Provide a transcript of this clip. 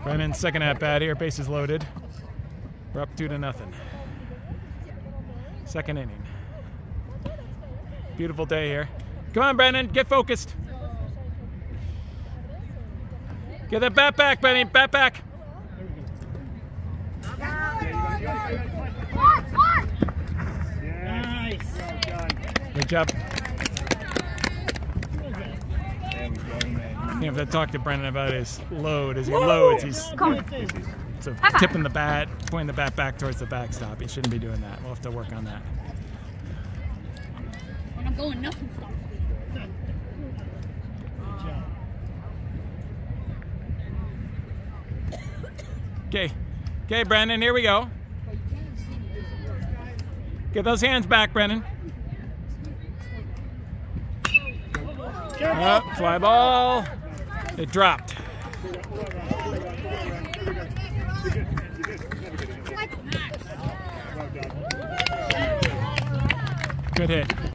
Brennan's second at bat here, bases loaded. We're up 2-0. Second inning. Beautiful day here. Come on, Brennan, get focused. Get that bat back, Brennan, bat back. Nice. Good job. You have to talk to Brennan about his load. As he loads, he's so tipping the bat, pointing the bat back towards the backstop. He shouldn't be doing that. We'll have to work on that. When I'm going, nothing stops me. Okay, Brennan, here we go. Get those hands back, Brennan. Fly ball. It dropped. Good hit.